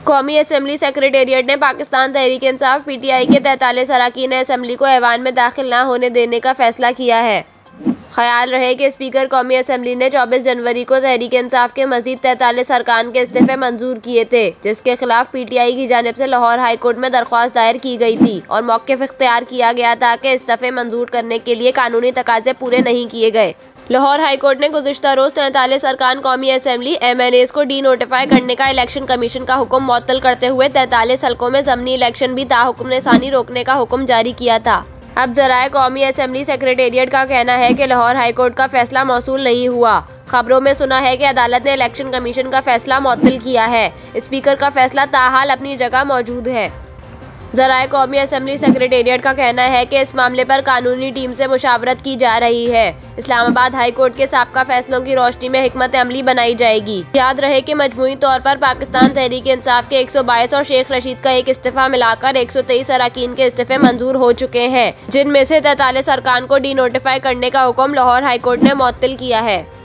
कौमी assembly secretariat ने Pakistan Tehreek Insaf PTI के 43 अरकान असम्बली को ऐवान में दाखिल न होने देने का फैसला किया है। ख्याल रहे कि स्पीकर कौमी असम्बली ने 24 जनवरी को तहरीक इंसाफ के मजीद 43 अरकान के इस्तीफे मंजूर किए थे, जिसके खिलाफ PTI की जानिब से लाहौर हाई कोर्ट में दरख्वास्त दायर की गई थी और मौक़िफ़ इख्तियार किया गया था कि इस्तीफे मंजूर करने के लिए कानूनी तकाज़े पूरे नहीं किए गए। लाहौर हाई कोर्ट ने गुज़िश्ता रोज़ 43 अरकान कौमी असम्बली MNAs को डी नोटिफाई करने का इलेक्शन कमीशन का हुक्म मुअत्तल करते हुए 43 हल्कों में ज़मनी इलेक्शन भी ताहुक्म निसानी रोकने का हुक्म जारी किया था। अब ज़राए कौमी असम्बली सेक्रेटेरिएट का कहना है कि लाहौर हाई कोर्ट का फैसला मौसूल नहीं हुआ। खबरों में सुना है कि अदालत ने इलेक्शन कमीशन का फैसला मुअत्तल किया है। स्पीकर का फैसला ताहाल अपनी जगह मौजूद है। ज़राए कौमी असम्बली सेक्रेटेरिएट का कहना है कि इस मामले पर कानूनी टीम से मुशावरत की जा रही है। इस्लामाबाद हाई कोर्ट के साबका फैसलों की रोशनी में हिकमत अमली बनाई जाएगी। याद रहे कि मजमूई तौर पर पाकिस्तान तहरीक इंसाफ के 122 और शेख रशीद का एक इस्तीफा मिलाकर 123 अरकान के इस्तीफे मंजूर हो चुके हैं, जिनमें से 43 अरकान को डी नोटिफाई करने का हुक्म लाहौर हाई कोर्ट ने मुअत्तल किया है।